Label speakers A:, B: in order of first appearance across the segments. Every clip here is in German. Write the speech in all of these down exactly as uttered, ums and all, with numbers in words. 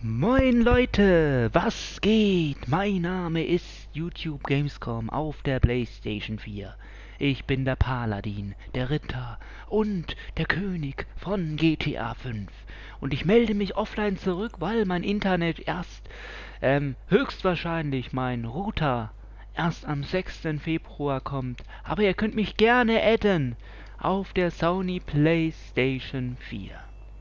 A: Moin Leute, was geht? Mein Name ist YouTube Gamescom auf der PlayStation vier. Ich bin der Paladin, der Ritter und der König von G T A fünf. Und ich melde mich offline zurück, weil mein Internet erst, ähm, höchstwahrscheinlich mein Router erst am sechsten Februar kommt. Aber ihr könnt mich gerne adden auf der Sony PlayStation vier.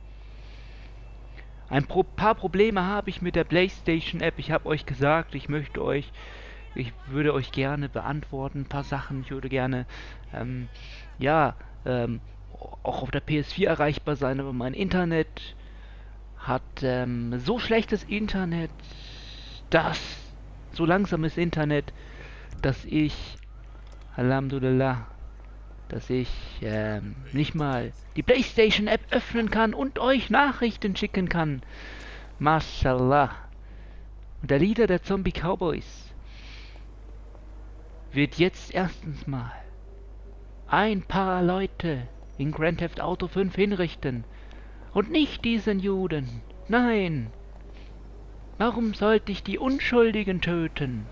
A: Ein Pro paar Probleme habe ich mit der PlayStation App. Ich habe euch gesagt, ich möchte euch, ich würde euch gerne beantworten, ein paar Sachen. Ich würde gerne, ähm, ja, ähm, auch auf der P S vier erreichbar sein, aber mein Internet hat ähm, so schlechtes Internet, dass, so langsames Internet, dass ich, Alhamdulillah, dass ich ähm, nicht mal die PlayStation App öffnen kann und euch Nachrichten schicken kann. Mashallah. Und der Leader der Zombie Cowboys wird jetzt erstens mal ein paar Leute in Grand Theft Auto fünf hinrichten. Und nicht diesen Juden. Nein. Warum sollte ich die Unschuldigen töten?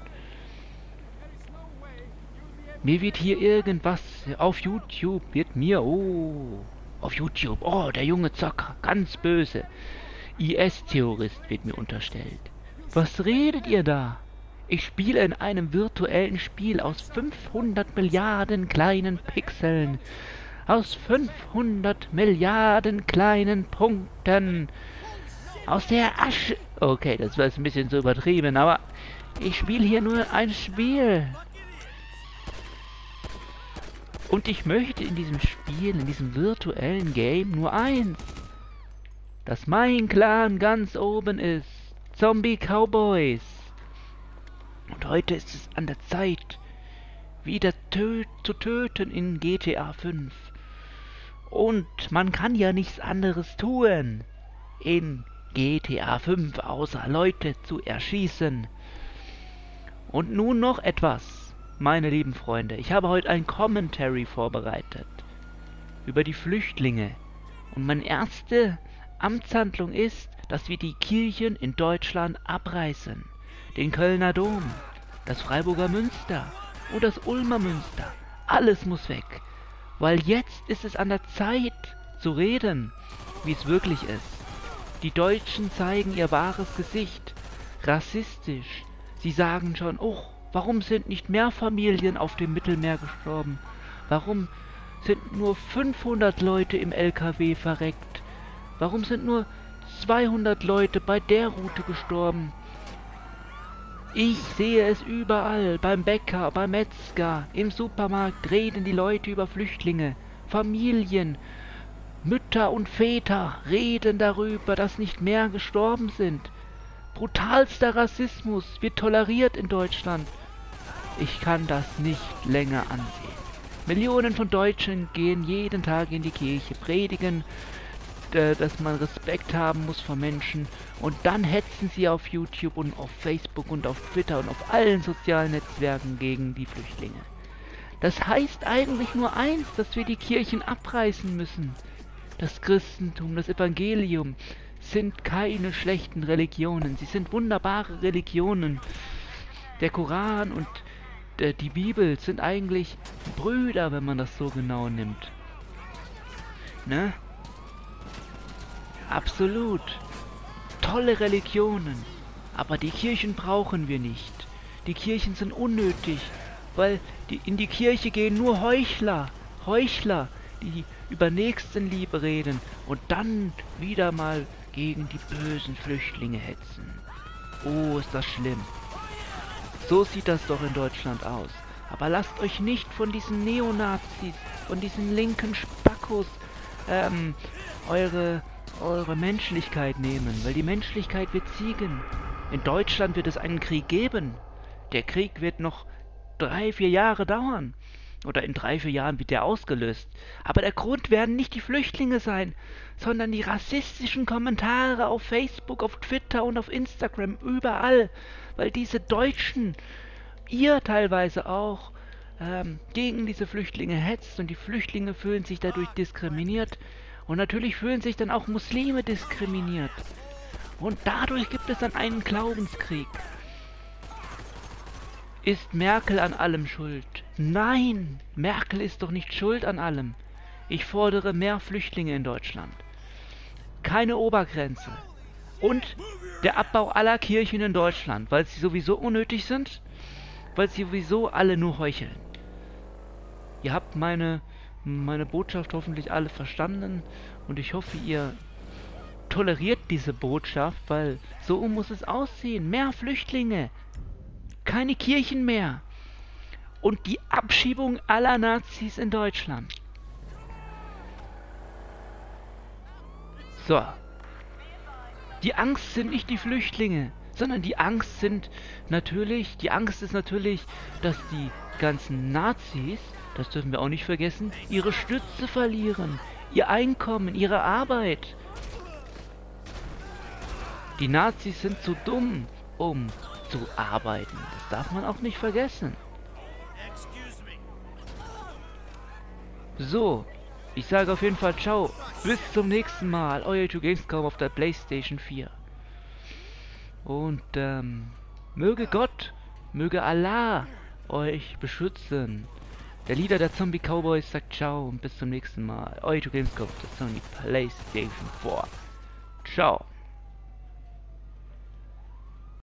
A: Mir wird hier irgendwas auf YouTube, wird mir, oh, auf YouTube, oh, der junge Zocker, ganz böse. I S-Terrorist wird mir unterstellt. Was redet ihr da? Ich spiele in einem virtuellen Spiel aus fünfhundert Milliarden kleinen Pixeln. Aus fünfhundert Milliarden kleinen Punkten. Aus der Asche. Okay, das war jetzt ein bisschen so übertrieben, aber ich spiele hier nur ein Spiel. Und ich möchte in diesem Spiel, in diesem virtuellen Game nur eins. Dass mein Clan ganz oben ist. Zombie Cowboys. Und heute ist es an der Zeit, wieder tö zu töten in G T A fünf. Und man kann ja nichts anderes tun in G T A fünf, außer Leute zu erschießen. Und nun noch etwas. Meine lieben Freunde, ich habe heute ein Commentary vorbereitet über die Flüchtlinge. Und meine erste Amtshandlung ist, dass wir die Kirchen in Deutschland abreißen. Den Kölner Dom, das Freiburger Münster und das Ulmer Münster. Alles muss weg. Weil jetzt ist es an der Zeit zu reden, wie es wirklich ist. Die Deutschen zeigen ihr wahres Gesicht. Rassistisch. Sie sagen schon, oh, warum sind nicht mehr Familien auf dem Mittelmeer gestorben? Warum sind nur fünfhundert Leute im L K W verreckt? Warum sind nur zweihundert Leute bei der Route gestorben? Ich sehe es überall, beim Bäcker, beim Metzger, im Supermarkt reden die Leute über Flüchtlinge, Familien, Mütter und Väter reden darüber, dass nicht mehr gestorben sind. Brutalster Rassismus wird toleriert in Deutschland. Ich kann das nicht länger ansehen. Millionen von Deutschen gehen jeden Tag in die Kirche, predigen, äh, dass man Respekt haben muss vor Menschen, und dann hetzen sie auf YouTube und auf Facebook und auf Twitter und auf allen sozialen Netzwerken gegen die Flüchtlinge. Das heißt eigentlich nur eins, dass wir die Kirchen abreißen müssen. Das Christentum, das Evangelium sind keine schlechten Religionen, sie sind wunderbare Religionen. Der Koran und die Bibel sind eigentlich Brüder, wenn man das so genau nimmt. Ne? Absolut. Tolle Religionen. Aber die Kirchen brauchen wir nicht. Die Kirchen sind unnötig, weil die, in die Kirche gehen nur Heuchler. Heuchler, die über Nächstenliebe reden und dann wieder mal gegen die bösen Flüchtlinge hetzen. Oh, ist das schlimm. So sieht das doch in Deutschland aus. Aber lasst euch nicht von diesen Neonazis, von diesen linken Spackos, ähm, eure, eure Menschlichkeit nehmen, weil die Menschlichkeit wird siegen. In Deutschland wird es einen Krieg geben. Der Krieg wird noch drei, vier Jahre dauern. Oder in drei, vier Jahren wird der ausgelöst. Aber der Grund werden nicht die Flüchtlinge sein, sondern die rassistischen Kommentare auf Facebook, auf Twitter und auf Instagram, überall. Weil diese Deutschen, ihr teilweise auch, ähm, gegen diese Flüchtlinge hetzt, und die Flüchtlinge fühlen sich dadurch diskriminiert. Und natürlich fühlen sich dann auch Muslime diskriminiert. Und dadurch gibt es dann einen Glaubenskrieg. Ist Merkel an allem schuld? Nein, Merkel ist doch nicht schuld an allem. Ich fordere mehr Flüchtlinge in Deutschland. Keine Obergrenze. Und der Abbau aller Kirchen in Deutschland, weil sie sowieso unnötig sind, weil sie sowieso alle nur heucheln. Ihr habt meine, meine Botschaft hoffentlich alle verstanden und ich hoffe, ihr toleriert diese Botschaft, weil so muss es aussehen. Mehr Flüchtlinge, keine Kirchen mehr und die Abschiebung aller Nazis in Deutschland. So. Die Angst sind nicht die Flüchtlinge, sondern die Angst sind natürlich, die Angst ist natürlich, dass die ganzen Nazis, das dürfen wir auch nicht vergessen, ihre Stütze verlieren, ihr Einkommen, ihre Arbeit. Die Nazis sind zu dumm, um zu arbeiten. Das darf man auch nicht vergessen. So, ich sage auf jeden Fall ciao. Bis zum nächsten Mal. Euer two Gamescom auf der PlayStation vier. Und ähm, möge Gott, möge Allah euch beschützen. Der Leader der Zombie Cowboys sagt ciao und bis zum nächsten Mal. Euer two Gamescom auf der Sony PlayStation vier. Ciao.